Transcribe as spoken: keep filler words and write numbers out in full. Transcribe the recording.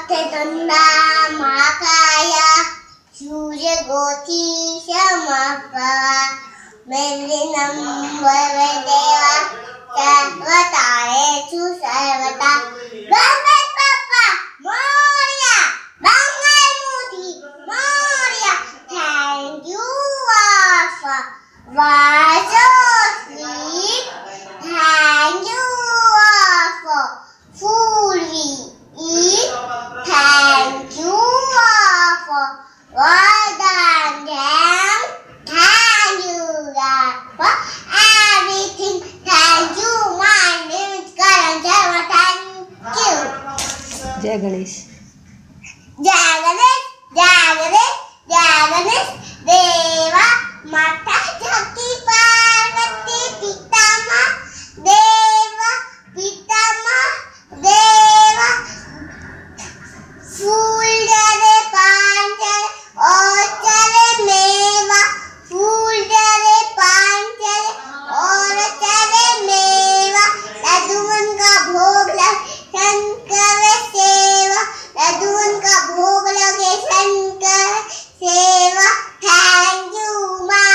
वक्रतुंडा महाकाय सूर्यकोटि समप्रभा निर्विघ्नं वरदेवा सर्वकार्येषु सर्वदा Ganpati Bappa Morya मंगलमूर्ति Morya Thank you all for watching. Thank you all for food we eat. Thank you all for water and jam. Thank you God for everything. Thank you, my name is Karan Sharma. Thank you. Jai Ganesh. Jai Ganesh, Jai Ganesh, Jai Ganesh, Deva Mata.